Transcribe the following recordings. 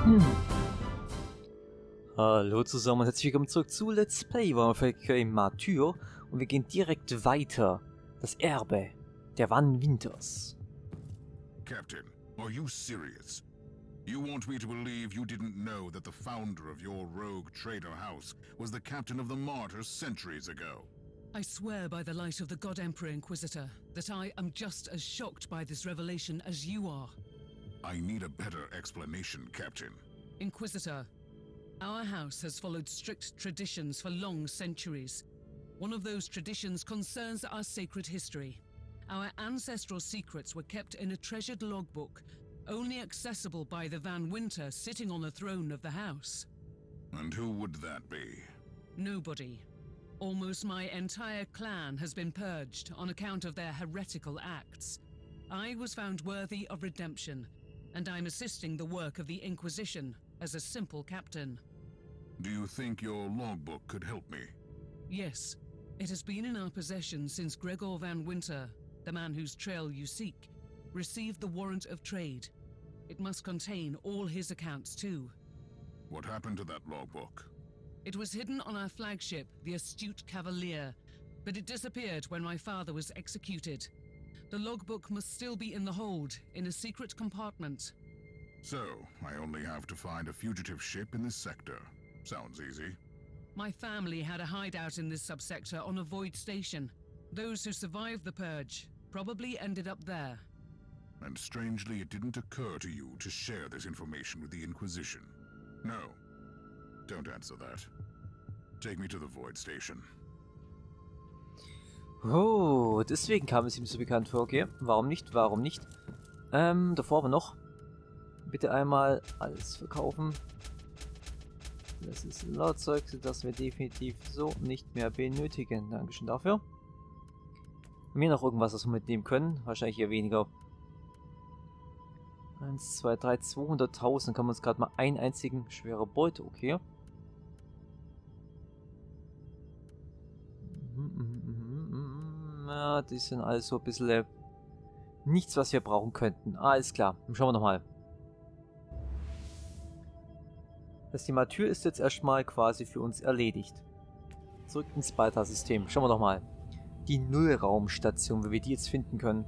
Hallo zusammen und herzlich willkommen zurück zu Let's Play Warhammer Martyr und wir gehen direkt weiter. Das Erbe der Van Winters. Captain, are you serious? You want me to believe you didn't know that the founder of your rogue trader house was the captain of the Martyrs centuries ago? I swear by the light of the God Emperor Inquisitor that I am just as shocked by this revelation as you are. I need a better explanation, Captain. Inquisitor, our house has followed strict traditions for long centuries. One of those traditions concerns our sacred history. Our ancestral secrets were kept in a treasured logbook, only accessible by the Van Winter sitting on the throne of the house. And who would that be? Nobody. Almost my entire clan has been purged on account of their heretical acts. I was found worthy of redemption, and I'm assisting the work of the Inquisition as a simple captain. Do you think your logbook could help me? Yes, it has been in our possession since Gregor Van Winter, the man whose trail you seek, received the warrant of trade. It must contain all his accounts too. What happened to that logbook? It was hidden on our flagship, the Astute Cavalier, but it disappeared when my father was executed. The logbook must still be in the hold, in a secret compartment. So, I only have to find a fugitive ship in this sector. Sounds easy. My family had a hideout in this subsector on a void station. Those who survived the purge probably ended up there. And strangely, it didn't occur to you to share this information with the Inquisition. No. Don't answer that. Take me to the void station. Oh, deswegen kam es ihm so bekannt vor, okay. Warum nicht? Warum nicht? Davor aber noch. Bitte einmal alles verkaufen. Das ist Lautzeug, das wir definitiv so nicht mehr benötigen. Dankeschön dafür. Haben wir noch irgendwas, was wir mitnehmen können? Wahrscheinlich eher weniger. 1, 2, 3, 200.000. Kann man uns gerade mal einen einzigen schwere Beute, okay. Ja, die sind alles so ein bisschen nichts, was wir brauchen könnten. Alles klar, dann schauen wir nochmal. Das Thema Tür ist jetzt erstmal quasi für uns erledigt. Zurück ins Beta-System. Schauen wir doch mal. Die Nullraumstation, wie wir die jetzt finden können.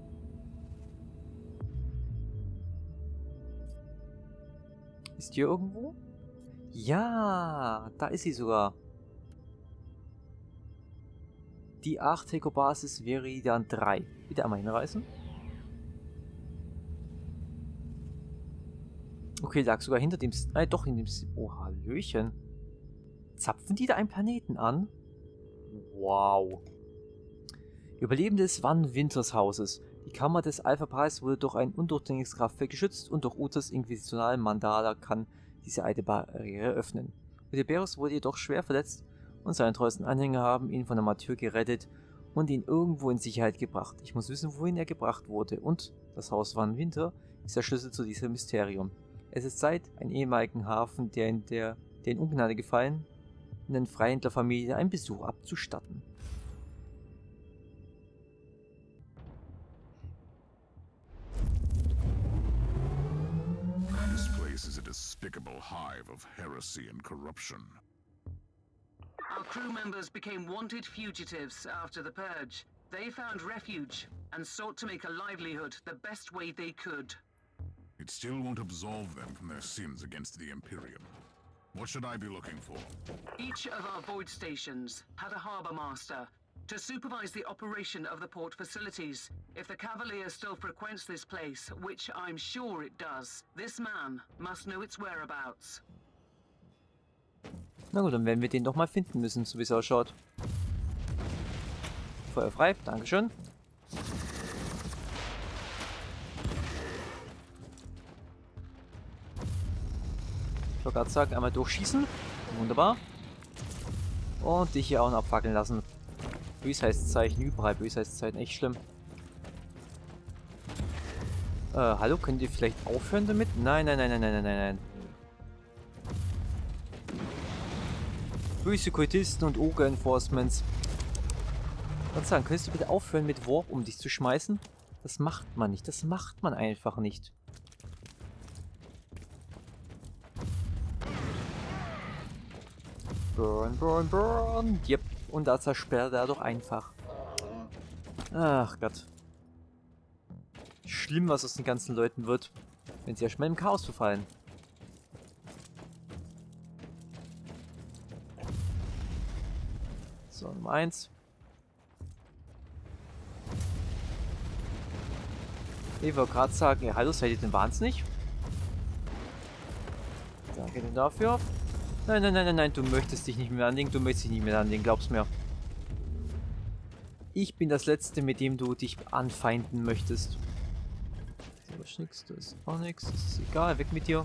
Ist hier irgendwo? Ja, da ist sie sogar. Die Arteco-Basis Veridian 3. Bitte einmal hinreisen. Okay, lag sogar hinter dem... doch, in dem... Oh, Hallöchen. Zapfen die da einen Planeten an? Wow. Überlebende des Van Winters Hauses. Die Kammer des Alpha-Preis wurde durch ein undurchdringliches Kraftfeld geschützt und durch Uthers inquisitionalen Mandala kann diese alte Barriere öffnen. Udeberus wurde jedoch schwer verletzt und seine treuesten Anhänger haben ihn von der Martyr gerettet und ihn irgendwo in Sicherheit gebracht. Ich muss wissen, wohin er gebracht wurde, und das Haus Van Winter ist der Schlüssel zu diesem Mysterium. Es ist Zeit, einen ehemaligen Hafen, der in Ungnade gefallen, in den Freihändlerfamilie einen Besuch abzustatten. This place is a despicable hive of heresy and corruption. Our crew members became wanted fugitives after the purge. They found refuge and sought to make a livelihood the best way they could. It still won't absolve them from their sins against the Imperium. What should I be looking for? Each of our void stations had a harbor master to supervise the operation of the port facilities. If the Cavalier still frequents this place, which I'm sure it does, this man must know its whereabouts. Na gut, dann werden wir den doch mal finden müssen, so wie es ausschaut. Feuer frei, Dankeschön. Ich wollte gerade sagen, einmal durchschießen. Wunderbar. Und dich hier auch noch abfackeln lassen. Bösheitszeichen, überall Bösheitszeichen, echt schlimm. Hallo, könnt ihr vielleicht aufhören damit? Nein, nein, nein, nein, nein, nein, nein. Böse Kultisten und Ogre-Enforcements. Ich würde sagen, könntest du bitte aufhören mit Warp um dich zu schmeißen? Das macht man nicht, das macht man einfach nicht. Burn, burn, burn. Yep. Und da zersperrt er doch einfach. Ach Gott. Schlimm, was aus den ganzen Leuten wird, wenn sie erstmal im Chaos verfallen. So, Nummer 1. Ich wollte gerade sagen, ja, hallo, seid ihr denn wahnsinnig? Danke denn dafür. Nein, nein, nein, nein, nein, du möchtest dich nicht mehr anlegen, du möchtest dich nicht mehr anlegen, glaub's mir. Ich bin das Letzte, mit dem du dich anfeinden möchtest. Da ist nix, da ist auch nix, das ist egal, weg mit dir.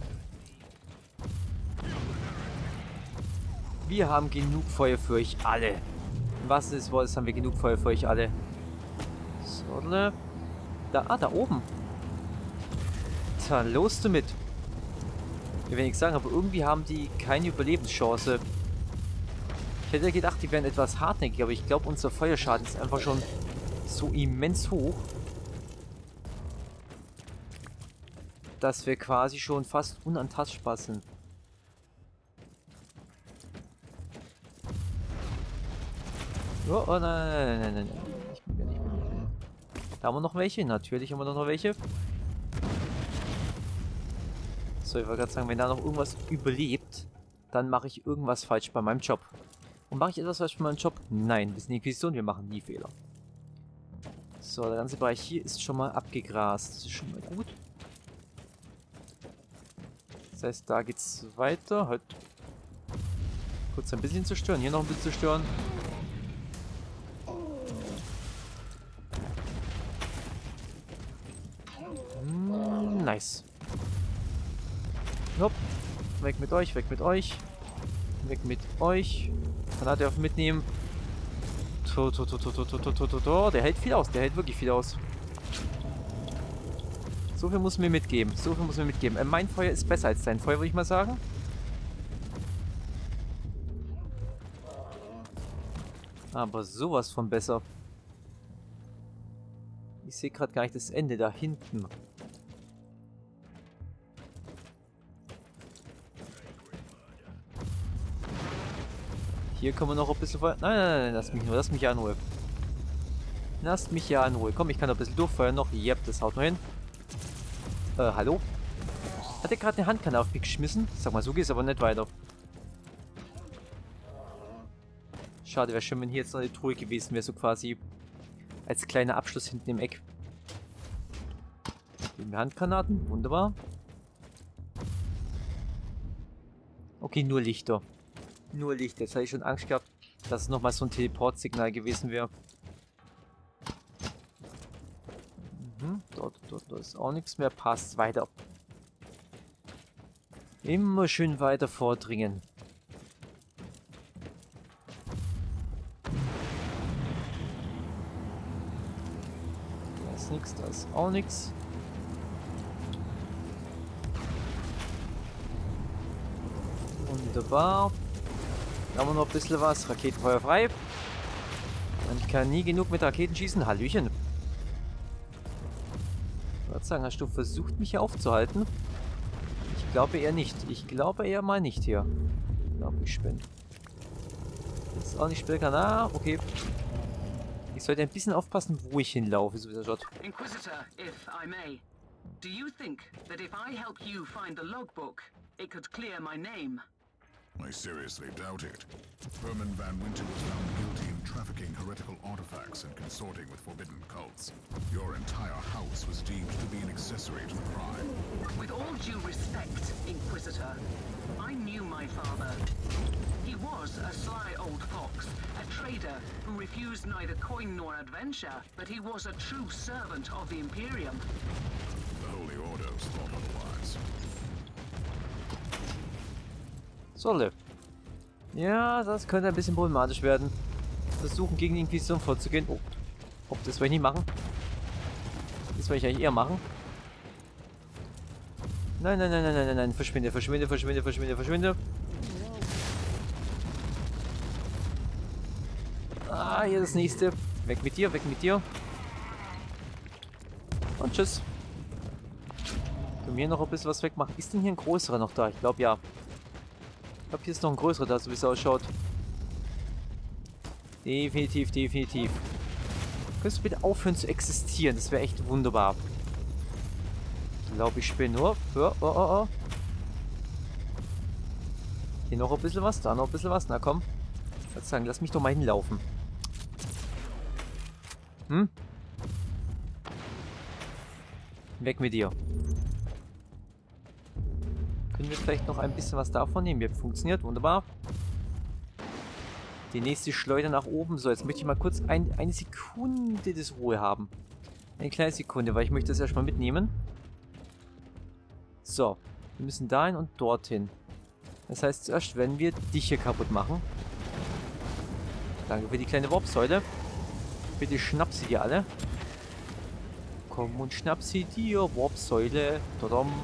Wir haben genug Feuer für euch alle. Was ist was, haben wir genug Feuer für euch alle. So, da, da oben. Da, los damit. Ich will nichts sagen, aber irgendwie haben die keine Überlebenschance. Ich hätte gedacht, die wären etwas hartnäckig, aber ich glaube, unser Feuerschaden ist einfach schon so immens hoch, dass wir quasi schon fast unantastbar sind. Oh, oh nein, nein, nein, nein, nein. Ich bin nicht mehr. Da haben wir noch welche, natürlich haben wir noch welche. So, ich wollte gerade sagen, wenn da noch irgendwas überlebt, dann mache ich irgendwas falsch bei meinem Job. Und mache ich etwas falsch bei meinem Job? Nein, wir sind Inquisition, wir machen nie Fehler. So, der ganze Bereich hier ist schon mal abgegrast. Das ist schon mal gut. Das heißt, da geht's weiter. Halt. Kurz ein bisschen zerstören, hier noch ein bisschen zerstören. Nice. Hopp. Weg mit euch, weg mit euch. Weg mit euch. Granate auf mitnehmen. Der hält viel aus, der hält wirklich viel aus. So viel muss mir mitgeben, so viel muss mir mitgeben. Mein Feuer ist besser als dein Feuer, würde ich mal sagen. Aber sowas von besser. Ich sehe gerade gar nicht das Ende da hinten. Hier können wir noch ein bisschen Feuer... Nein, nein, nein, lass mich ja in Ruhe. Lasst mich ja in Ruhe. Komm, ich kann noch ein bisschen durchfeuern noch. Yep, das haut noch hin. Hallo? Hat er gerade eine Handkanne auf mich geschmissen? Sag mal, so geht's aber nicht weiter. Schade, wäre schön, wenn hier jetzt noch eine Truhe gewesen wäre, so quasi als kleiner Abschluss hinten im Eck. Geben wir Handgranaten, wunderbar. Okay, nur Lichter. Nur Licht. Jetzt hatte ich schon Angst gehabt, dass es nochmal so ein Teleportsignal gewesen wäre. Dort ist auch nichts mehr. Passt weiter. Immer schön weiter vordringen. Da ist nichts, da ist auch nichts. Wunderbar. Da haben wir noch ein bisschen was. Raketenfeuer frei. Und ich kann nie genug mit Raketen schießen. Hallöchen. Ich würde sagen, hast du versucht, mich hier aufzuhalten? Ich glaube eher nicht. Ich glaube eher mal nicht hier. Ich glaube, ich spinne. Ist auch nicht spielen kann. Ah, okay. Ich sollte ein bisschen aufpassen, wo ich hinlaufe, so wie der Shot. Inquisitor, if I may. Do you think that if I help you find the logbook, it could clear my name? I seriously doubt it. Herman Van Winter was found guilty in trafficking heretical artifacts and consorting with forbidden cults. Your entire house was deemed to be an accessory to the crime. With all due respect, Inquisitor, I knew my father. He was a sly old fox, a trader who refused neither coin nor adventure, but he was a true servant of the Imperium. The Holy Ordos thought otherwise. Solle. Ja, das könnte ein bisschen problematisch werden. Versuchen, gegen die Inquisition vorzugehen. Oh, das will ich nicht machen. Das will ich eigentlich eher machen. Nein, nein, nein, nein, nein, nein. Verschwinde, verschwinde, verschwinde, verschwinde, verschwinde. Ah, hier das nächste. Weg mit dir, weg mit dir. Und tschüss. Können wir hier noch ein bisschen was wegmachen? Ist denn hier ein größerer noch da? Ich glaube ja. glaube, hier ist noch ein größerer da, so wie es ausschaut. Definitiv, definitiv. Könntest du bitte aufhören zu existieren? Das wäre echt wunderbar. Ich glaube, ich spinne nur. Oh. Hier noch ein bisschen was, da noch ein bisschen was. Na komm. Ich würde sagen, lass mich doch mal hinlaufen. Hm? Weg mit dir. Können wir vielleicht noch ein bisschen was davon nehmen? Ja, funktioniert, wunderbar. Die nächste Schleuder nach oben. So, jetzt möchte ich mal kurz eine Sekunde des Ruhe haben. Eine kleine Sekunde, weil ich möchte das erstmal mitnehmen. So, wir müssen dahin und dorthin. Das heißt, zuerst werden wir dich hier kaputt machen. Danke für die kleine Warpsäule. Bitte schnapp sie dir alle. Komm und schnapp sie dir, Warpsäule. Tadam.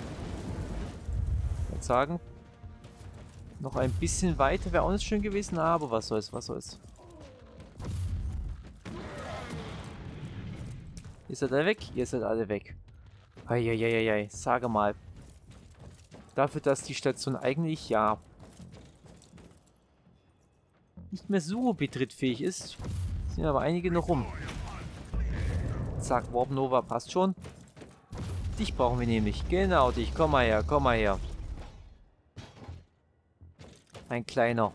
Ich würde sagen, noch ein bisschen weiter wäre auch nicht schön gewesen, aber was soll's, was soll's. Ihr seid alle weg? Ihr seid alle weg. Eieieiei, sage mal. Dafür, dass die Station eigentlich, ja, nicht mehr so betrittfähig ist, sind aber einige noch rum. Zack, Warp Nova passt schon. Dich brauchen wir nämlich. Genau, dich. Komm mal her, komm mal her. Ein kleiner.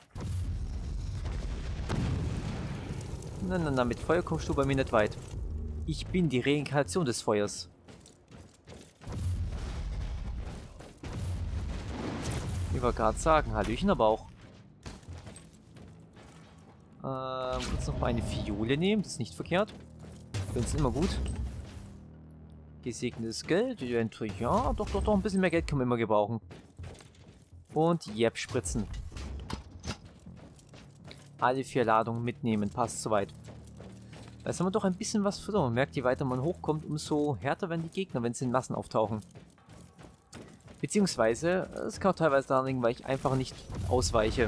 Na, mit Feuer kommst du bei mir nicht weit. Ich bin die Reinkarnation des Feuers. Ich wollte gerade sagen, Hallöchen aber auch. Kurz noch mal eine Fiole nehmen, das ist nicht verkehrt. Finde es immer gut. Gesegnetes Geld, ja, doch, ein bisschen mehr Geld können wir immer gebrauchen. Und yep, spritzen. Alle 4 Ladungen mitnehmen, passt soweit. Da haben wir doch ein bisschen was verloren. Man merkt, je weiter man hochkommt, umso härter werden die Gegner, wenn sie in Massen auftauchen. Beziehungsweise, es kann auch teilweise daran liegen, weil ich einfach nicht ausweiche.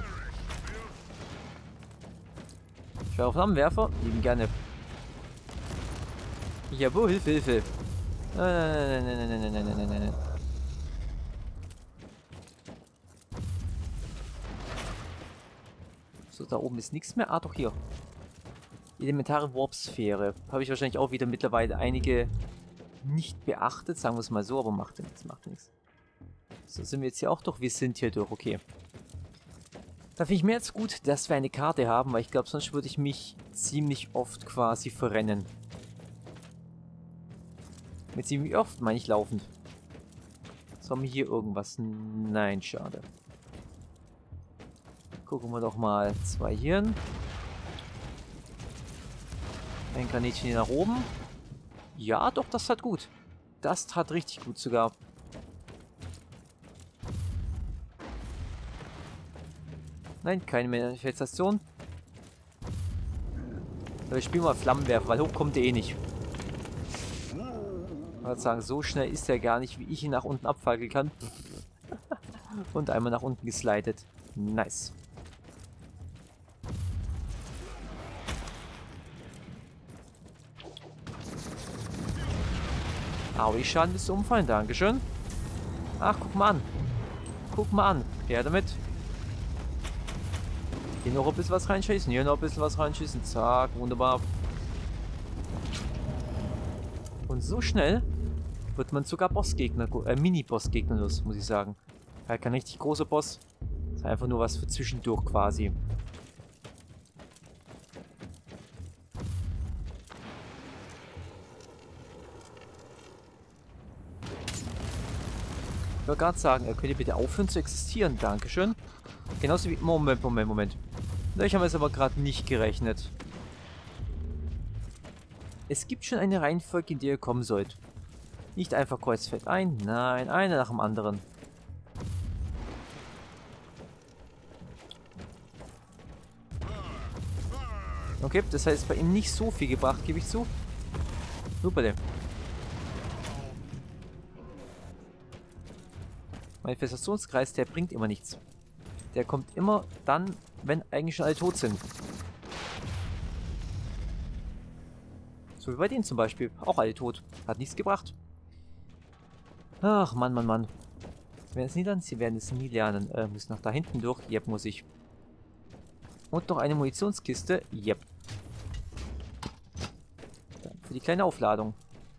Schwere Flammenwerfer, lieben gerne. Jawohl, Hilfe. Nein. So, da oben ist nichts mehr. Ah, doch hier. Elementare Warp-Sphäre. Habe ich wahrscheinlich auch wieder mittlerweile einige nicht beachtet, sagen wir es mal so, aber macht ja nichts. So, sind wir jetzt hier auch doch? Wir sind hier durch, okay. Da finde ich mir jetzt gut, dass wir eine Karte haben, weil ich glaube, sonst würde ich mich ziemlich oft quasi verrennen. Mit ziemlich oft meine ich laufend. So, haben wir hier irgendwas? Nein, schade. Gucken wir doch mal. 2 Hirn. Ein Granitchen hier nach oben. Ja, doch, das tat gut. Das tat richtig gut sogar. Nein, keine Manifestation. Aber ich spiele mal Flammenwerfer, weil hoch kommt der eh nicht. Ich würde sagen, so schnell ist er gar nicht, wie ich ihn nach unten abfackeln kann. Und einmal nach unten geslidet. Nice. Aui, Schaden bis zum Umfallen, dankeschön. Ach, guck mal an. Guck mal an. Her damit. Hier noch ein bisschen was reinschießen, hier noch ein bisschen was reinschießen. Zack, wunderbar. Und so schnell wird man sogar Bossgegner, Mini-Bossgegner los, muss ich sagen. Ja, kein richtig großer Boss. Ist einfach nur was für zwischendurch quasi. Ich wollte gerade sagen, könnt ihr bitte aufhören zu existieren? Dankeschön. Genauso wie... Moment. Ich habe es aber gerade nicht gerechnet. Es gibt schon eine Reihenfolge, in der ihr kommen sollt. Nicht einfach kreuzfeld ein, nein, einer nach dem anderen. Okay, das heißt bei ihm nicht so viel gebracht, gebe ich zu. Super. Manifestationskreis, der bringt immer nichts. Der kommt immer dann, wenn eigentlich schon alle tot sind. So wie bei denen zum Beispiel. Auch alle tot. Hat nichts gebracht. Ach, Mann. werden es nie lernen? Sie werden es nie lernen. Muss nach da hinten durch? Yep, muss ich. Und noch eine Munitionskiste? Yep. Dann für die kleine Aufladung.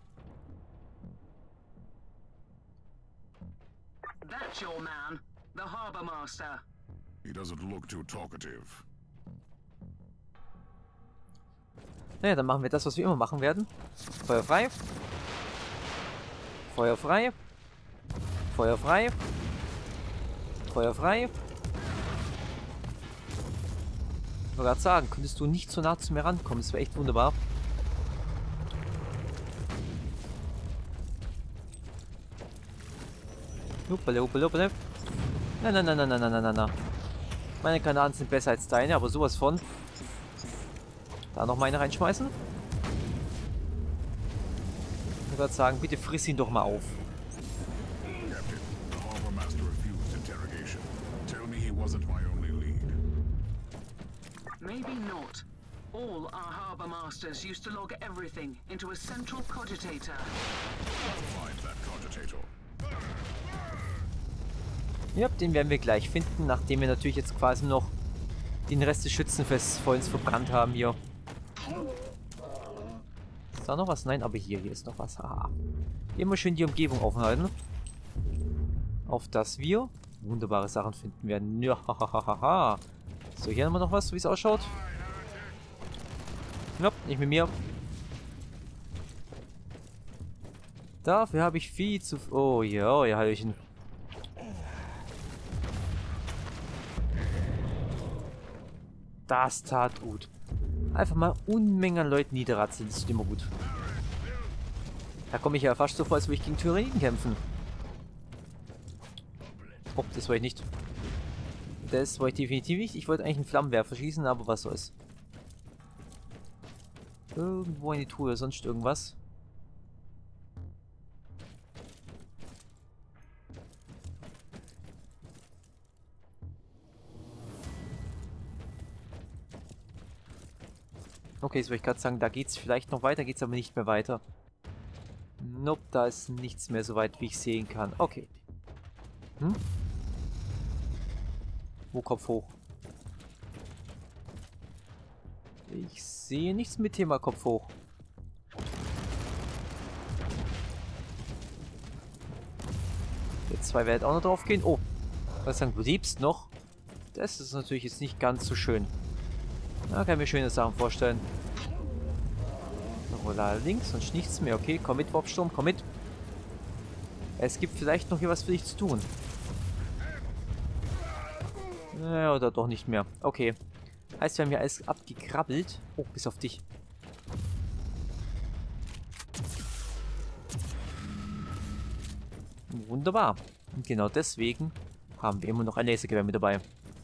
That's your man, the Harbor Master. He doesn't look too talkative. Naja, dann machen wir das, was wir immer machen werden. Feuer frei. Feuer frei. Feuer frei. Feuer frei. Ich wollte gerade sagen, könntest du nicht so nah zu mir rankommen. Das wäre echt wunderbar. Huppale, huppale, huppale. Nein, nein, nein, nein, nein, nein, nein, nein. Meine Granaten sind besser als deine, aber sowas von. Da noch meine reinschmeißen. Ich würde sagen, bitte friss ihn doch mal auf. Captain, the Harbor Master refused interrogation. Tell me he wasn't my only lead. Maybe not. All our Harbor Masters used to log everything into a central cogitator. Find that cogitator. Ja, den werden wir gleich finden, nachdem wir natürlich jetzt quasi noch den Rest des Schützenfests vor uns verbrannt haben hier. Ist da noch was? Nein, aber hier ist noch was. Haha. Immer schön die Umgebung aufhalten. Auf dass wir wunderbare Sachen finden werden. Ja, hahaha. So, hier haben wir noch was, wie es ausschaut. Ja, nicht mit mir. Dafür habe ich viel zu... Oh ja, ja, Hallöchen. Das tat gut. Einfach mal Unmengen an Leuten niederratzeln, das ist immer gut. Da komme ich ja fast so vor, als würde ich gegen Tyranniden kämpfen. Oh, das wollte ich nicht. Das wollte ich definitiv nicht. Ich wollte eigentlich einen Flammenwerfer schießen, aber was soll's. Irgendwo in die Truhe, sonst irgendwas. Okay, jetzt wollte ich gerade sagen, da geht's vielleicht noch weiter, geht's aber nicht mehr weiter. Nope, da ist nichts mehr so weit, wie ich sehen kann. Okay. Hm? Wo Kopf hoch? Ich sehe nichts mit Thema Kopf hoch. Jetzt zwei werden auch noch drauf gehen. Oh, was sagen, du liebst noch? Das ist natürlich jetzt nicht ganz so schön. Da kann ich mir schöne Sachen vorstellen. Roller links und nichts mehr. Okay, komm mit, Warpsturm, komm mit. Es gibt vielleicht noch hier was für dich zu tun. Ja, oder doch nicht mehr. Okay. Heißt, wir haben hier alles abgekrabbelt. Oh, bis auf dich. Wunderbar. Und genau deswegen haben wir immer noch ein Lasergewehr mit dabei.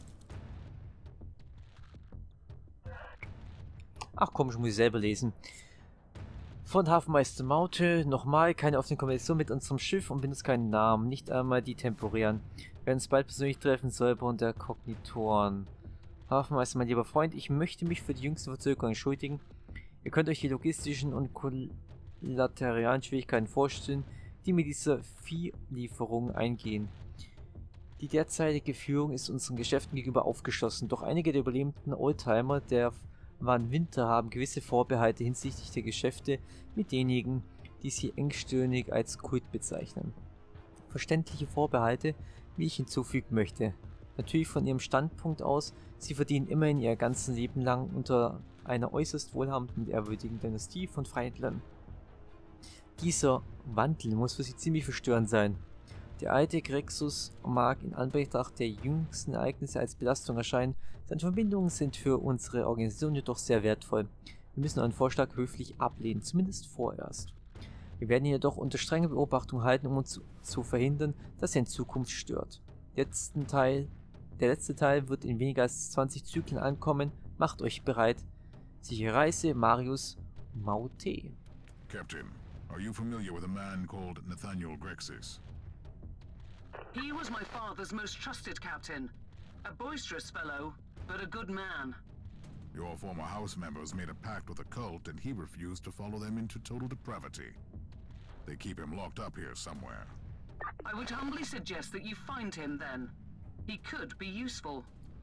Ach komm, ich muss ich selber lesen. Von Hafenmeister Maute, nochmal, keine offene Kommunikation mit unserem Schiff und benutzt keinen Namen, nicht einmal die temporären. Wir werden uns bald persönlich treffen, Säuber und der Kognitoren. Hafenmeister, mein lieber Freund, ich möchte mich für die jüngste Verzögerung entschuldigen. Ihr könnt euch die logistischen und kollateralen Schwierigkeiten vorstellen, die mit dieser Viehlieferung eingehen. Die derzeitige Führung ist unseren Geschäften gegenüber aufgeschlossen, doch einige der überlebenden Oldtimer der Van Winter haben gewisse Vorbehalte hinsichtlich der Geschäfte mit denjenigen, die sie engstirnig als Kult bezeichnen. Verständliche Vorbehalte, wie ich hinzufügen möchte. Natürlich von ihrem Standpunkt aus, sie verdienen immerhin ihr ganzes Leben lang unter einer äußerst wohlhabenden und ehrwürdigen Dynastie von Freihandlern. Dieser Wandel muss für sie ziemlich verstörend sein. Der alte Grexus mag in Anbetracht der jüngsten Ereignisse als Belastung erscheinen, seine Verbindungen sind für unsere Organisation jedoch sehr wertvoll. Wir müssen euren Vorschlag höflich ablehnen, zumindest vorerst. Wir werden ihn jedoch unter strenger Beobachtung halten, um uns zu verhindern, dass er in Zukunft stört. Der letzte Teil wird in weniger als 20 Zyklen ankommen. Macht euch bereit. Sichere Reise, Marius Maute. Captain, are you familiar with a man called Nathaniel Grexis? He was my father's most trusted captain. A boisterous fellow, but a good man. Your former house members made a pact with a cult and he refused to follow them into total depravity. They keep him locked up here somewhere. I would humbly suggest that you find him then. He could be useful.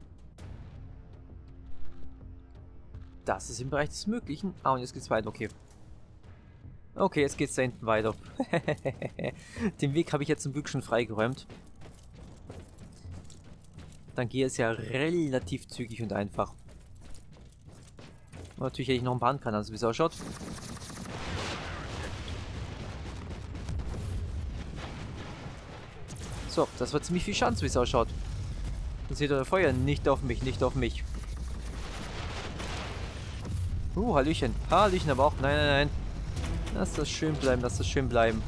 Das ist im Bereich des Möglichen. Ah, und jetzt geht's weiter, okay. Okay, jetzt geht's da hinten weiter. Den Weg habe ich jetzt zum Glück schon freigeräumt. Dann geht es ja relativ zügig und einfach. Und natürlich hätte ich noch ein paar Handgranaten, also wie es ausschaut. So, das war ziemlich viel Schaden, wie es ausschaut. Jetzt seht ihr Feuer, nicht auf mich, nicht auf mich. Hallöchen. Hallöchen aber auch. Nein, nein, nein. Lass das schön bleiben, lass das schön bleiben.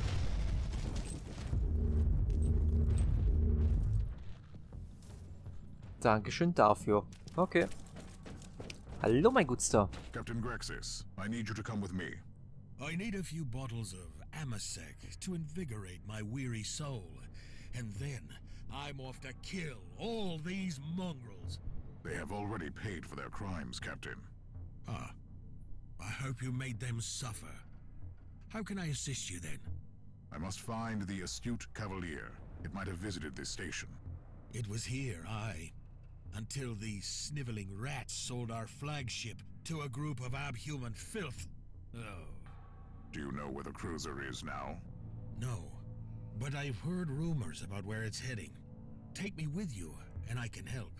Dankeschön dafür. Okay. Hallo, mein Gutster. Captain Grexis, I need you to come with me. I need a few bottles of Amasec to invigorate my weary soul. And then I'm off to kill all these mongrels. They have already paid for their crimes, Captain. Ah, I hope you made them suffer. How can I assist you then? I must find the astute Cavalier. It might have visited this station. It was here, aye. Until these sniveling rats sold our flagship to a group of abhuman filth. Oh. Do you know where the cruiser is now? No, but I've heard rumors about where it's heading. Take me with you, and I can help.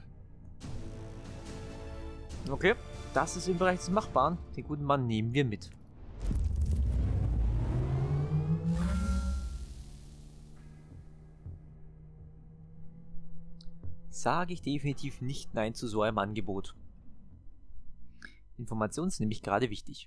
Okay, das ist im Bereich des Machbaren. Den guten Mann nehmen wir mit. Sage ich definitiv nicht Nein zu so einem Angebot. Informationen sind nämlich gerade wichtig.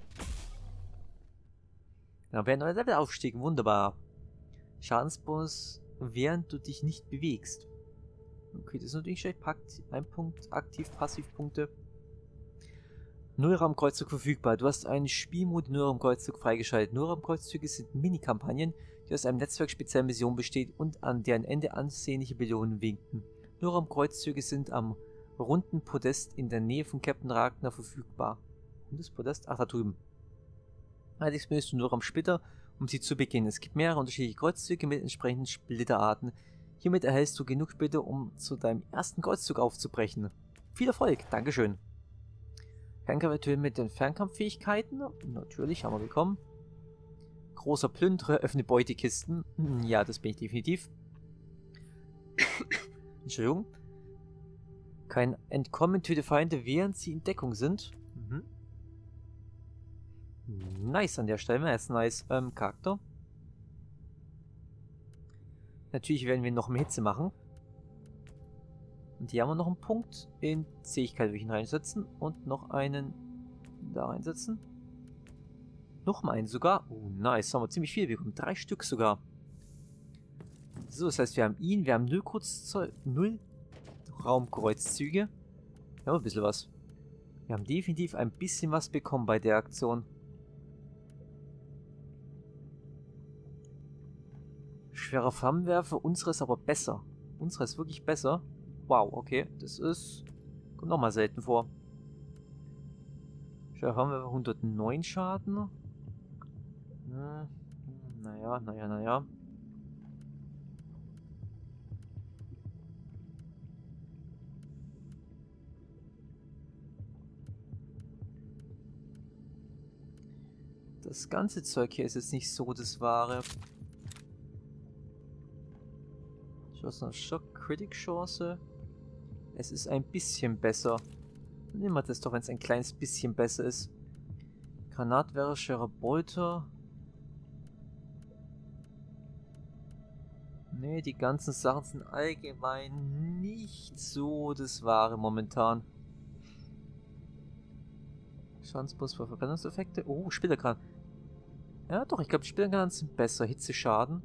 Ja, wäre ein neuer Levelaufstieg, wunderbar. Schadensbonus, während du dich nicht bewegst. Okay, das ist natürlich schlecht. Packt ein Punkt, aktiv, Passivpunkte. Nullraumkreuzzug verfügbar. Du hast einen Spielmodus Nullraumkreuzzug freigeschaltet. Nullraumkreuzzüge sind Minikampagnen, die aus einem Netzwerk spezieller Missionen besteht und an deren Ende ansehnliche Belohnungen winken. Nullraumkreuzzüge sind am runden Podest in der Nähe von Captain Ragnar verfügbar. Rundes Podest? Ach, da drüben. Allerdings benutzt du Nullraumsplitter, um sie zu beginnen. Es gibt mehrere unterschiedliche Kreuzzüge mit entsprechenden Splitterarten. Hiermit erhältst du genug Splitter, um zu deinem ersten Kreuzzug aufzubrechen. Viel Erfolg, Dankeschön. Fernkampf mit den Fernkampffähigkeiten. Natürlich, haben wir bekommen. Großer Plünderer, öffne Beutekisten. Ja, das bin ich definitiv. Entschuldigung. Kein Entkommen, töte Feinde, während sie in Deckung sind. Nice an der Stelle, er ist nice. Charakter. Natürlich werden wir noch mehr Hitze machen. Und hier haben wir noch einen Punkt in Zähigkeit, würde ich ihn reinsetzen. Und noch einen da reinsetzen. Noch mal einen sogar. Oh, nice. Haben wir ziemlich viel bekommen. 3 Stück sogar. So, das heißt, wir haben ihn. Wir haben 0 Raumkreuzzüge. Wir haben ein bisschen was. Wir haben definitiv ein bisschen was bekommen bei der Aktion. Schwerer Flammenwerfer. Unsere ist aber besser. Unsere ist wirklich besser. Wow, okay. Das ist... kommt nochmal selten vor. Schwerer Flammenwerfer 109 Schaden. Naja. Das ganze Zeug hier ist jetzt nicht so das Wahre. Chance auf Schock, Critic Chance. Es ist ein bisschen besser. Nehmen wir das doch, wenn es ein kleines bisschen besser ist. Granatwerfer, schwerer Bolter. Ne, die ganzen Sachen sind allgemein nicht so das Wahre momentan. Schadensbus für Verbrennungseffekte. Oh, Splittergranaten. Ja doch, ich glaube, Splittergranaten sind besser. Hitzeschaden.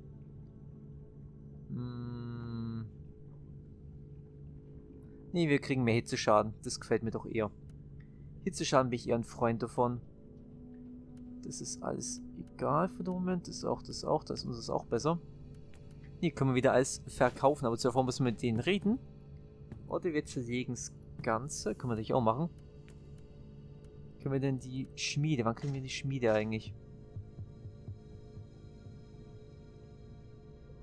Ne, wir kriegen mehr Hitzeschaden. Das gefällt mir doch eher. Hitzeschaden bin ich eher ein Freund davon. Das ist alles egal für den Moment. Das ist auch, das ist uns das auch besser. Ne, können wir wieder alles verkaufen, aber zuvor müssen wir mit denen reden. Oder wir zerlegen das Ganze. Können wir natürlich auch machen. Können wir denn die Schmiede? Wann kriegen wir die Schmiede eigentlich?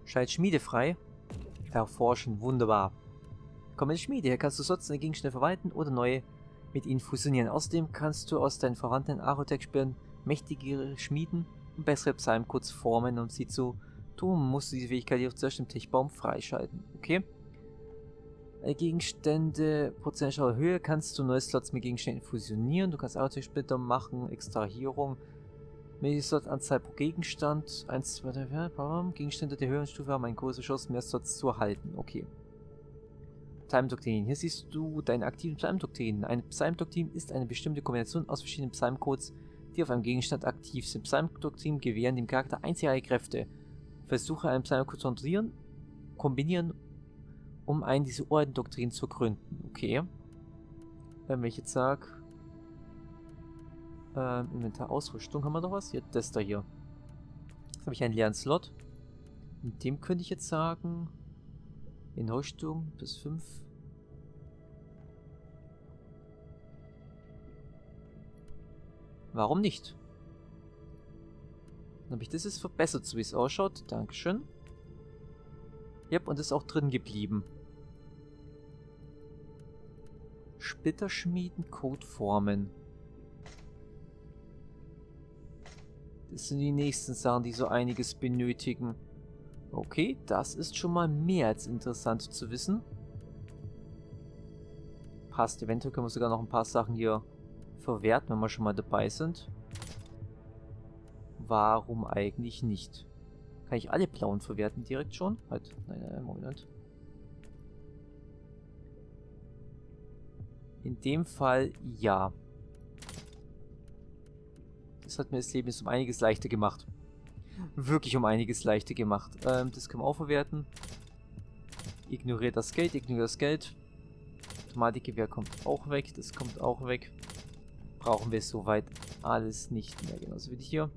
Schalt Schmiede frei. Erforschen, wunderbar. Komm in die Schmiede, hier kannst du sonst deine Gegenstände verwalten oder neue mit ihnen fusionieren. Außerdem kannst du aus deinen vorhandenen Arotech-Sperren mächtigere Schmieden und bessere Psalmcodes formen, um sie zu tun. Musst du diese Fähigkeit jedoch zuerst im Techbaum freischalten. Okay. Gegenstände, prozentuale Höhe, kannst du neue Slots mit Gegenständen fusionieren. Du kannst Arotech-Splitter machen, Extrahierung. Slot-Anzahl pro Gegenstand. 1, 2, 3, 4. Gegenstände der höheren Stufe haben eine größere Chance, mehr Slots zu erhalten. Okay. Psalmdoktrinen. Hier siehst du deine aktiven Psalmdoktrinen. Eine Psalmdoktrin ist eine bestimmte Kombination aus verschiedenen Psalmcodes, die auf einem Gegenstand aktiv sind. Psalmdoktrinen gewähren dem Charakter einzigartige Kräfte. Versuche einen Psalmcode zu kombinieren, um einen dieser Ordendoktrinen zu gründen. Okay. Wenn ich jetzt sage, Inventar Ausrüstung, haben wir noch was? Ja, das da hier. Jetzt habe ich einen leeren Slot. Mit dem könnte ich jetzt sagen, in Rüstung bis 5. Warum nicht? Dann habe ich das jetzt verbessert, so wie es ausschaut. Dankeschön. Yep, und ist auch drin geblieben. Splitterschmieden, Codeformen. Das sind die nächsten Sachen, die so einiges benötigen. Okay, das ist schon mal mehr als interessant zu wissen. Passt, eventuell können wir sogar noch ein paar Sachen hier verwerten, wenn wir schon mal dabei sind. Warum eigentlich nicht? Kann ich alle blauen verwerten direkt schon? Halt, nein, Moment. In dem Fall ja. Das hat mir das Leben jetzt um einiges leichter gemacht. Wirklich um einiges leichter gemacht. Das können wir auch verwerten. Ignoriert das Geld, ignoriert das Geld. Automatikgewehr kommt auch weg, das kommt auch weg. Brauchen wir soweit alles nicht mehr. Genauso wie hier.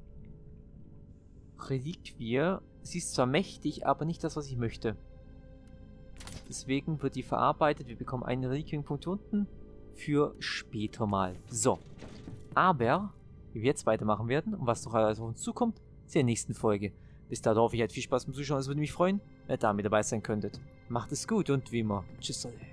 Reliquie. Sie ist zwar mächtig, aber nicht das, was ich möchte. Deswegen wird die verarbeitet. Wir bekommen einen Reliquienpunkt unten für später mal. So. Aber, wie wir jetzt weitermachen werden und was noch alles auf uns zukommt, ist in der nächsten Folge. Bis dahin hoffe ich, viel Spaß beim Zuschauen. Es würde mich freuen, wenn ihr damit dabei sein könntet. Macht es gut und wie immer, tschüss alle.